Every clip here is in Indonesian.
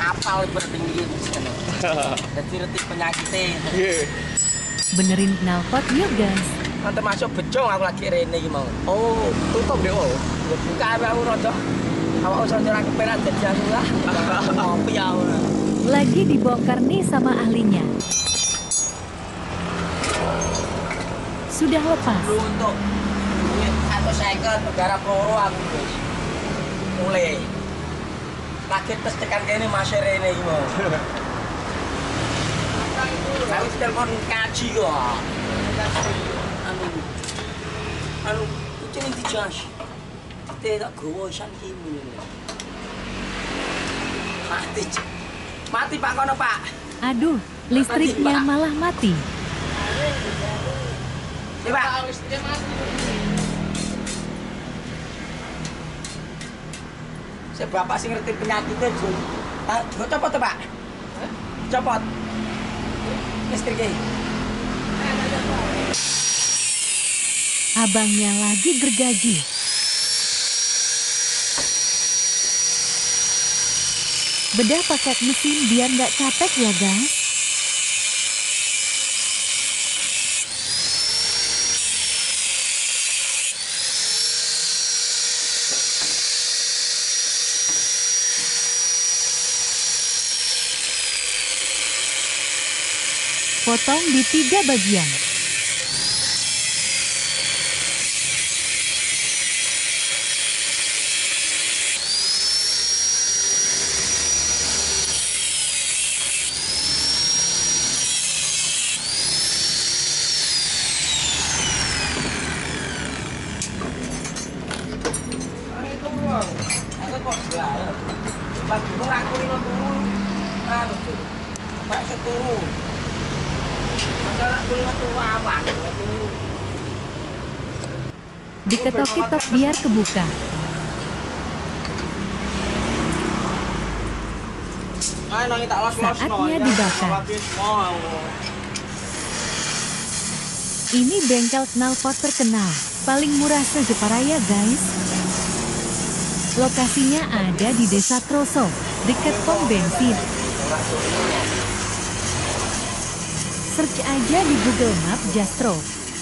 apal berpinggir sana. Jadi retik penyakitnya. Benerin knalpot yuk guys. Nanti masuk becong aku lagi rene iki mau. Oh, tutup deh oh. Buka aku rodo. Awak usah nyerang keperan jadi aku lah. Ngopi ya. Lagi dibongkar nih sama ahlinya. Sudah lepas. Untuk duit 150 negara peluru aku guys. Mulai. Lagi tes tekan kene masih rene iki mau. Saya telepon kaji kok. Anu, itu yang dijas. Tidak gowo isan kimi. Mati Pak kono Pak. Aduh, listriknya malah mati. Ya Pak. Saya bapak sing ngerti penyakitnya Jun. Copot tuh Pak. Copot. Listriknya. Abangnya lagi gergaji. Bedah pakai mesin biar nggak capek ya guys. Potong di 3 bagian. Diketok-ketok biar kebuka. Saatnya dibakar. Ini bengkel knalpot terkenal, paling murah se-Jeparaya guys. Lokasinya ada di Desa Troso, dekat pom bensin. Search aja di Google Map Jastro.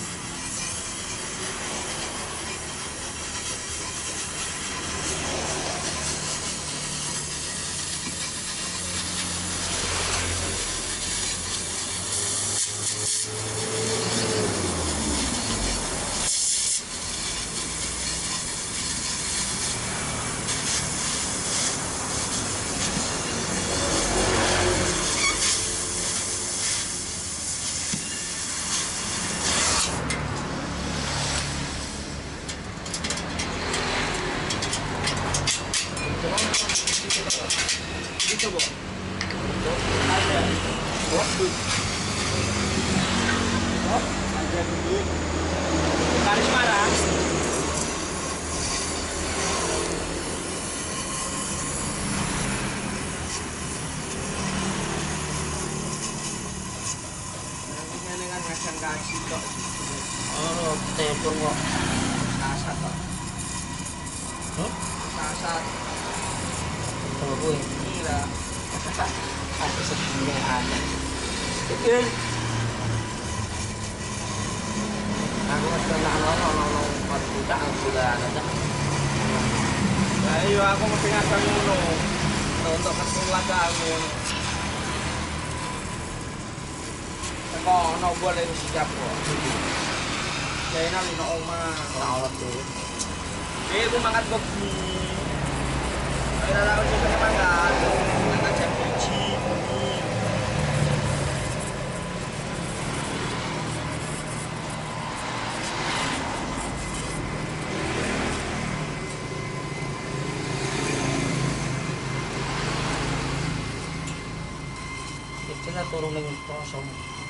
Oh, telepon kok. Kasat kok. Kasat. Betul gue. Kira. Ada segini ada. Oke. Aku masih nang buat buka aku lah ada. Ayo aku mesti ngasih ngono. Untuk kesulah kamu. Kok ono boleh siap kok. Kayaknya lino oma. Tawat tuh. Aku makan kopi. Ayo lah aku juga makan. Makan jam biji. Kita turun dengan kosong.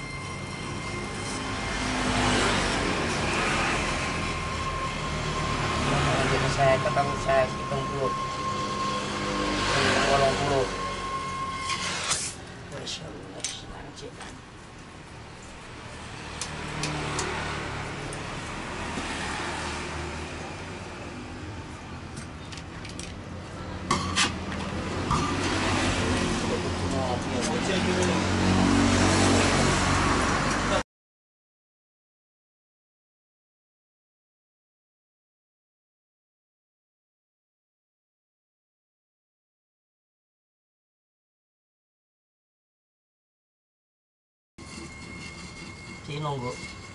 Saya ketemu saya hitung dulu. 80. Masya Allah, lanjut. Cino kok.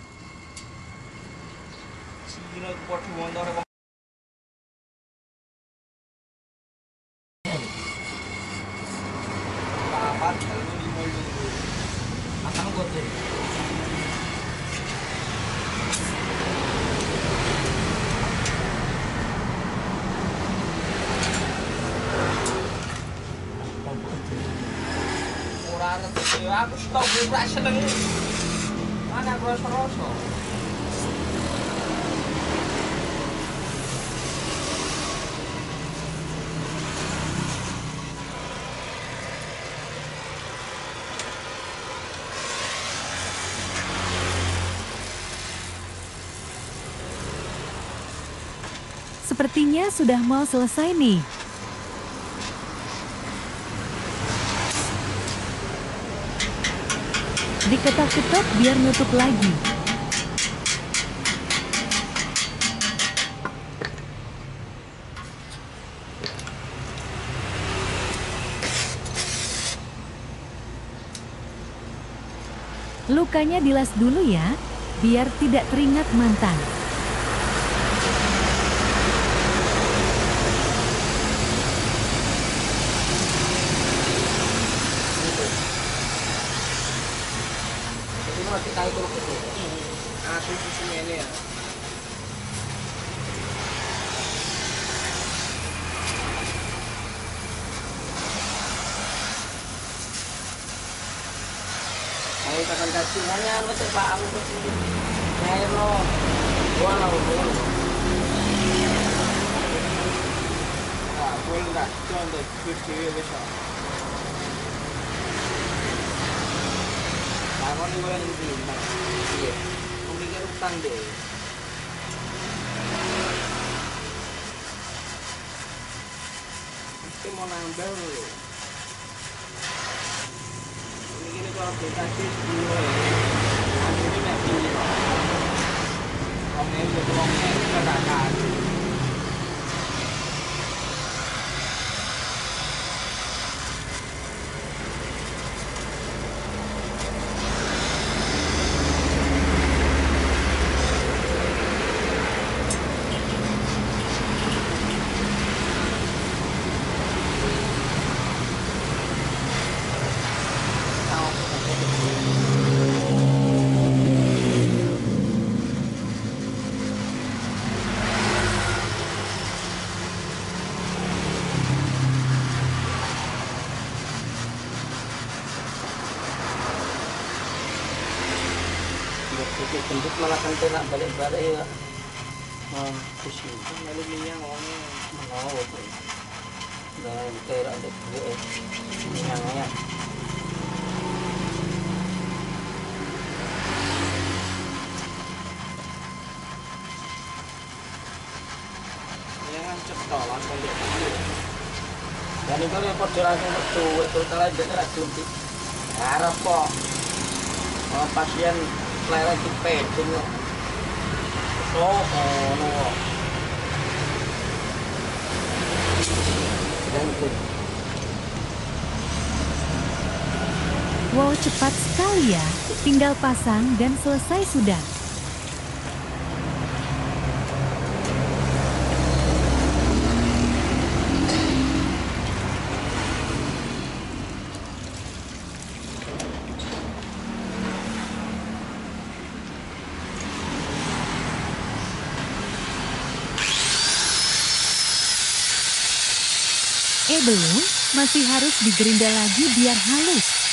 Cino itu podo motor wong. Papat kalau 5 lho. Pasang kok deh. Ora ngerti aku stok ora seneng. Mana rasa-rasa. Sepertinya sudah mau selesai nih. Diketok-ketok biar nutup lagi. Lukanya dilas dulu ya, biar tidak teringat mantan. Masih tahu turun itu. Susunya ini ya. Ayo tekan kaki hanya betul Pak aku betul. Ayo lo. Gua lo. Wah, boleh enggak? Contoh video besok. Aku nih boleh nanti. Iya. Aku pikir utang deh. Mesti mau nambah loh. Ini kalau kita sih 10 ya. Nanti ini nanti ini. Omnya itu omnya itu katakan. Sedikit gendut malah kan kena balik-balik ya. Pusing. Lalu minyak omnya. Mau tuh. Dan kayak ada gue minyaknya. Ini kan cetok langsung dia dulu. Dan itu yang podo langsung betul. Itu telah jadi racun. Harap kok. Pasien lele di peding. Oh, no. Wow, cepat sekali ya. Tinggal pasang dan selesai sudah. Belum, masih harus digerinda lagi biar halus.